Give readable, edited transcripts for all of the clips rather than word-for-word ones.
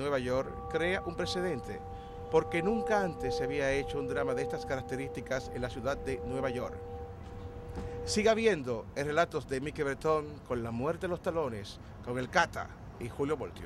Nueva York crea un precedente, porque nunca antes se había hecho un drama de estas características en la ciudad de Nueva York. Siga viendo en relatos de Mickey Bretón con La muerte de los talones, con el Cata y Julio Voltio.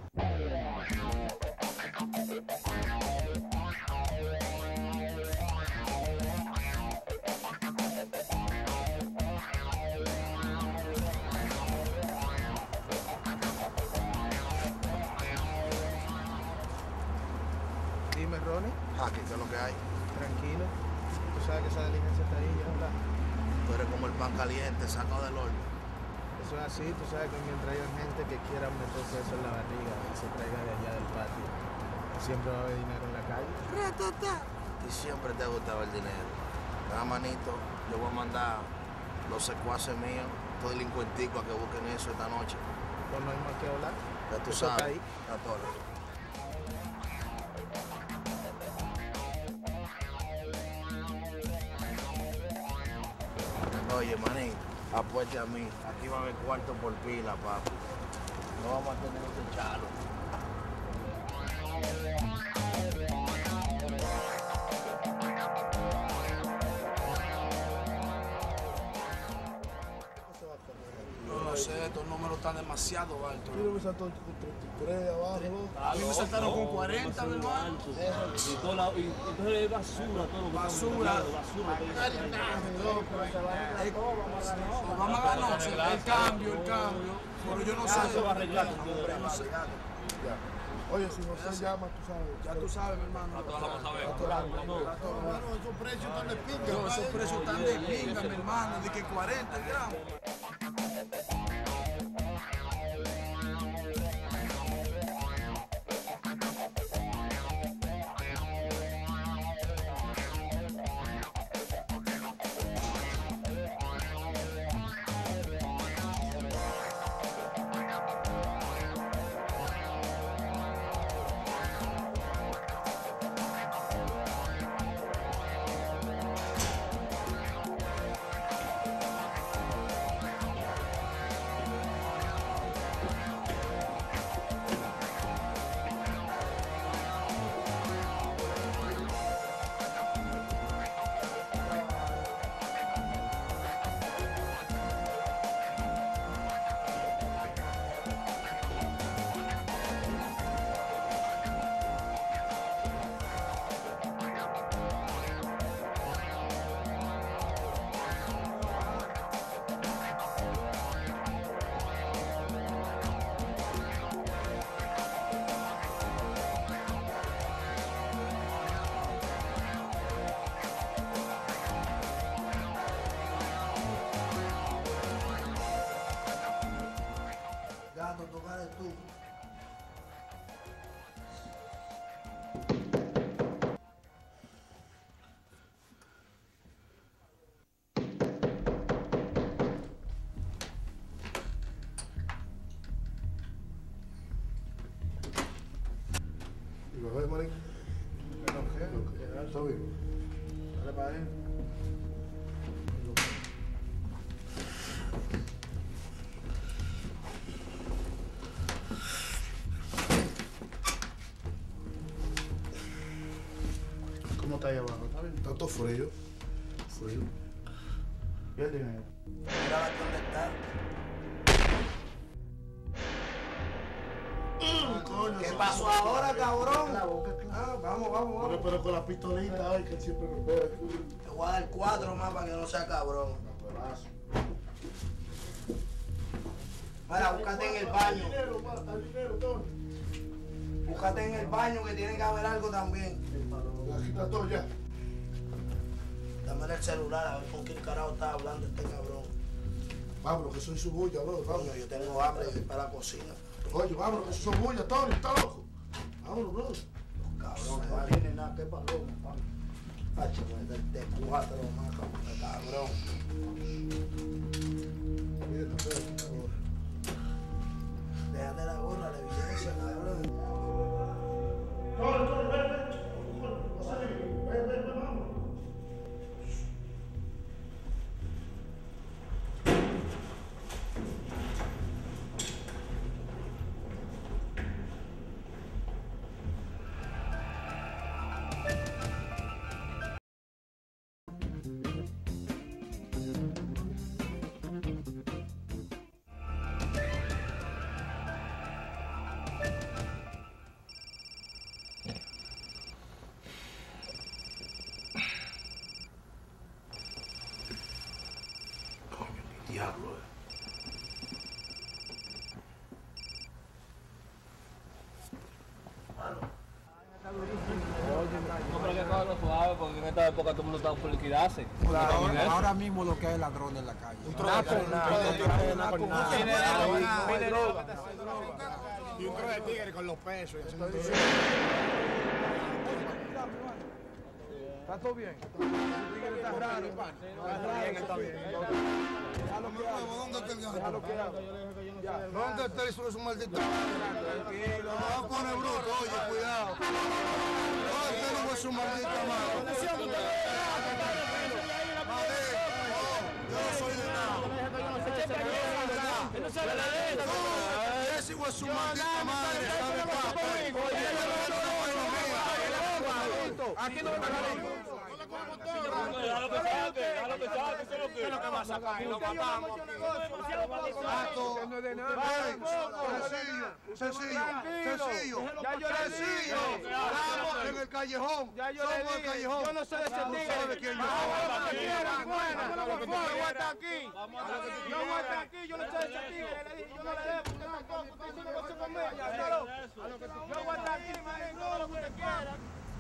Dime, Ronnie. Aquí, ¿qué es lo que hay? Tranquilo. Tú sabes que esa diligencia está ahí ya, ¿verdad? Tú eres como el pan caliente, sacado del horno. Eso es así, tú sabes que mientras haya gente que quiera meterse eso en la barriga y se traiga de allá del patio, siempre va a haber dinero en la calle. Y siempre te ha gustado el dinero. Cada manito, yo voy a mandar los secuaces míos, estos delincuenticos a que busquen eso esta noche. Pues no hay más que hablar. Ya tú Eso está sabes. ahí. Está todo. Oye, manín, apueste a mí. Aquí va a haber cuarto por pila, papi. No vamos a tener que echarlo. No sé, estos números están demasiado altos. Yo me saltó con 33 abajo. A mí me saltaron con 40, mi hermano. Y entonces es basura todo lo que Basura. Nos vamos a ganar el cambio. Pero yo no sé. se va a arreglar. No sé. Oye, si no se llama, tú sabes. Ya tú sabes, mi hermano. A todas vamos a ver. Hermano, esos precios están de pinga. No, esos precios están de pinga, mi hermano. De que 40 gramos. Gato, tocar tú. ¿Y lo ves, manín? ¿Está bien? Dale para adentro. ¿Cómo está ahí abajo? ¿Está bien? Está todo frío. Frío. ¿Y el dinero? Mira dónde está. ¿Qué pasó ahora, cabrón? vamos. Pero con la pistolita, ay, que siempre me pega. Te voy a dar 4 más para que no sea cabrón. Mira, búscate en el baño. Búscate en el baño que tiene que haber algo también. Aquí está todo ya. Dame el celular a ver con quién carajo está hablando este cabrón. Vámonos, que soy su bulla, bro. Vámonos. Coño, yo tengo hambre y voy para la cocina. Oye, vámonos, que son bulla, Tony, está loco. Vámonos, bro. Cabrón, no viene nada, qué paloma, Hacho, de 4 más, cabrón. Déjate la gorra, la evidencia, cabrón. suave, porque en esta época todo el mundo está por liquidarse. Ahora mismo lo que hay es ladrón en la calle. Y un trozo de tigre con los pesos. ¿Está todo bien? Está raro. Está bien. ¿Dónde está el gato? ¿Dónde está eso maldito? Tranquilo, no va a poner bruto, oye, cuidado. ¿Dónde está su maldita madre? Yo no soy de nada. Ese hijo es su maldita madre, ¿sabe qué? Aquí no me Déjalo que saque, eso es lo que va a sacar. Lo matamos. Sencillo. Estamos en el callejón. Somos el callejón. Yo no sé de ese tigre. No sabe quién yo Yo voy a estar aquí. Yo no sé de ese tigre. Le dije, yo no le debo. Usted tampoco. Usted hizo negocio conmigo. Yo voy a estar aquí, man. Todo lo que usted quiera.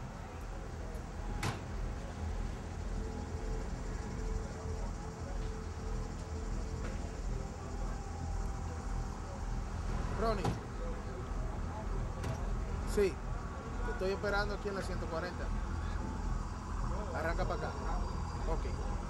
Ronnie. Sí, te estoy esperando aquí en la 140. Arranca para acá. Ok.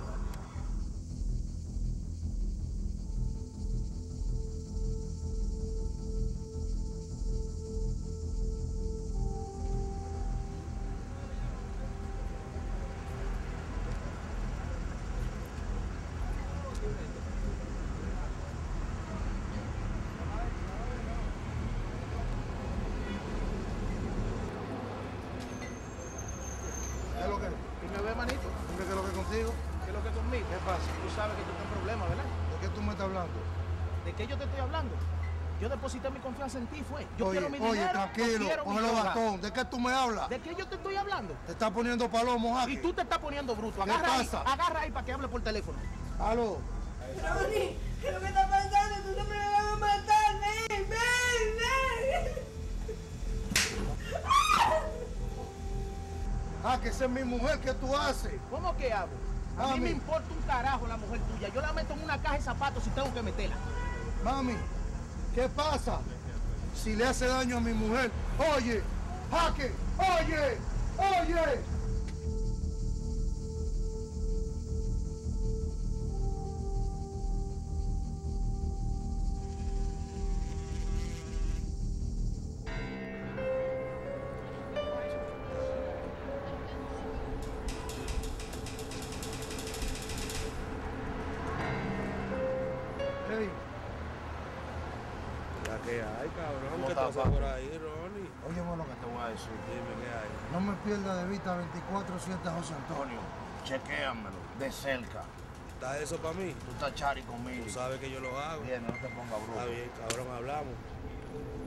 ¿Qué es lo que? ¿Y me ve, manito? ¿Qué es lo que contigo? ¿Qué es lo que conmigo? ¿Qué pasa? Tú sabes que tú estás en problemas, ¿verdad? ¿De qué tú me estás hablando? ¿De qué yo te estoy hablando? Yo deposité mi confianza en ti, fue. Yo quiero mi Oye, dinero. tranquilo, cógelo bastón. ¿De qué tú me hablas? ¿De qué yo te estoy hablando? Te estás poniendo palomo, Jaque. Y tú te estás poniendo bruto. ¿Qué Agarra pasa? Agarra ahí para que hable por teléfono. Aló. Ronnie, ¿qué es lo que está pasando? Tú siempre me vas a matar, ven, ven. Que esa es mi mujer, ¿qué tú haces? ¿Cómo que hago? A mí Mami. me importa un carajo la mujer tuya. Yo la meto en una caja de zapatos si tengo que meterla. Mami, ¿qué pasa? Si le hace daño a mi mujer. Oye, Jaque, oye. Hey, La que hay, cabrón. ¿Cómo ¿Qué está, pasa papi? por ahí, Ronnie? óyeme lo que te voy a decir. Dime qué hay. No me pierdas de vista 24/7 José Antonio. Chequéamelo, de cerca. ¿Está eso para mí? Tú estás chari conmigo. Tú sabes que yo lo hago. Bien, no te pongas bruto. Ah, Está bien, cabrón, hablamos.